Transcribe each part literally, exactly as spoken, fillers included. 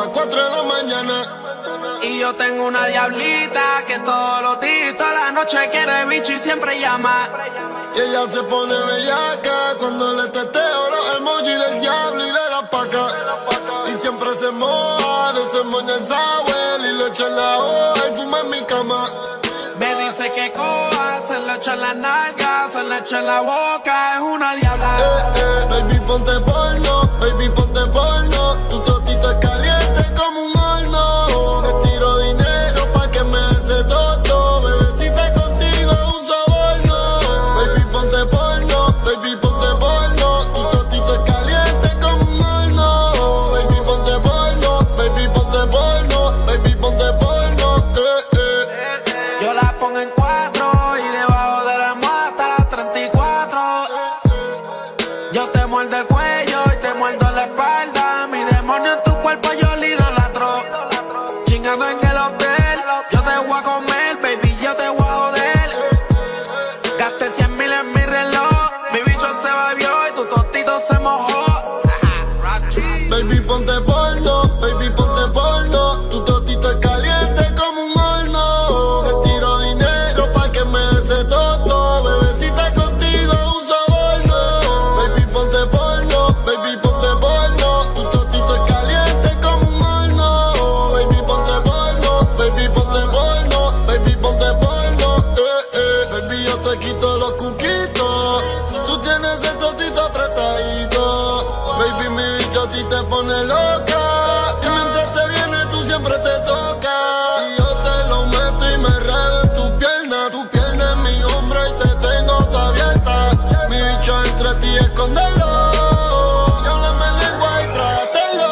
las cuatro de la mañana. Y yo tengo una diablita que todos los días, toda la noche quiere bicho y siempre llama. Y ella se pone bellaca cuando le teteo los emojis del diablo y de la paca. Y siempre se moja de ese moña en sour y lo echa en la hoja y fuma en mi cama. Me dice que coja, se le echa en la nalga, se le echa en la boca, es una diabla. Eh, eh, baby ponte porno, baby ponte porno. Tu totito es caliente como un horno. Te tiro dinero pa' que me hace toto. Bebecita contigo es un soborno. Baby ponte porno, baby ponte porno. Tu totito es caliente como un horno. Baby ponte porno, baby ponte porno. Baby ponte porno, eh, eh. Yo la pongo en cuatro y debajo de la moda hasta las treinta y cuatro. Yo te muerdo el cuello y te muerdo la espalda. Mi demonio en tu cuerpo yo le idolatro. Chingando en el hotel, yo te voy a comer, baby, yo te voy a joder. Gasté cien mil en mi reloj, mi bicho se bebió y tu tostito se mojó. Baby ponte porno, baby ponte porno. Tu totito es caliente como un horno. Te tiro dinero pa' que me hace toto. Bebecita contigo es un soborno. Baby ponte porno, baby ponte porno. Tu totito es caliente como un horno. Baby ponte porno, baby ponte porno. Baby ponte porno, eh, eh. Baby yo te quito los cuquitos. Tú tienes el totito apretadito. Baby mi bicho a ti te pone loca. Y mientras te viene tú siempre te toca. Y yo te lo meto y me redo en tu pierna. Tu pierna es mi hombro y te tengo toda abierta. Mi bicho entre ti escóndelo. Y háblame en lengua y trágatelo.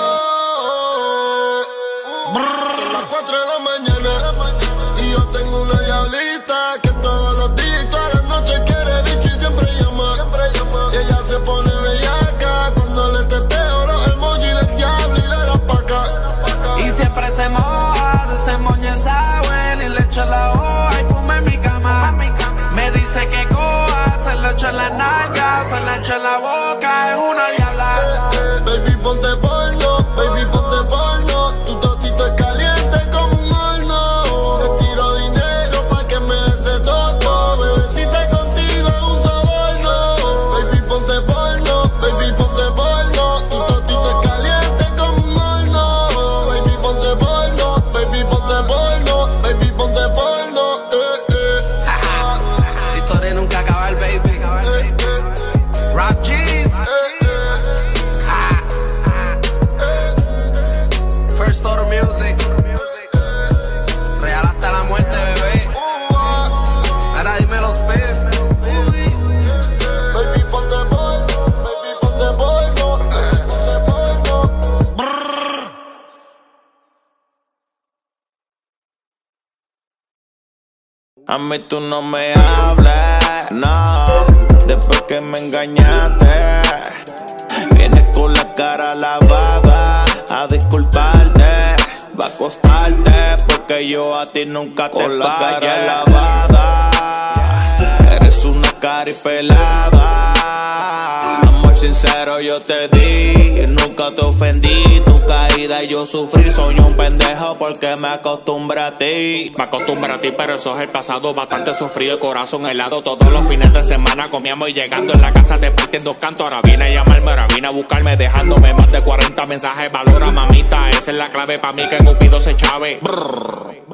Brrr, son las cuatro de la mañana. Y yo tengo una diablita que todos los días y todas las noches quiere bicho y siempre llama. Y ella se pone bellaca cuando le teteo los emojis del diablo y de la paca. Y siempre se moja de ese moño sour y le echa la hoja y fuma en mi cama. Me dice que coja, se le echa en la nalga, se le echa en la boca, es una diabla. Baby ponte porno, baby ponte porno. Tu totito es caliente como un horno. Te tiro dinero pa' que me hace toto. Bebecita contigo es un soborno. Baby ponte porno, baby ponte porno. Tu totito es caliente como un horno. Baby ponte porno, baby ponte porno. Baby ponte porno, eh, eh. La historia nunca acaba, el baby. Rap G's. Ja. First Order Music. Real hasta la muerte, bebé. Ahora dime los Spiff. Uy. Baby ponte porno, baby ponte porno, baby ponte porno. Brrr. A mí tú no me hables, no. Después que me engañaste, vienes con la cara lavada a disculparte. Va a costarte porque yo a ti nunca te fallé. Con la cara lavada, eres una caripelada. Amor sincero yo te di, nunca te ofendí. Tu caída yo sufrí, soy un pendejo porque me acostumbré a ti. Me acostumbré a ti, pero eso es el pasado. Bastante sufrido, el corazón helado. Todos los fines de semana comíamos y llegando en la casa te partiendo canto. Ahora viene a llamarme, ahora viene a buscarme, dejándome más de cuarenta mensajes. Valora, mamita, esa es la clave pa' mí que Cupido se chave. Brrr.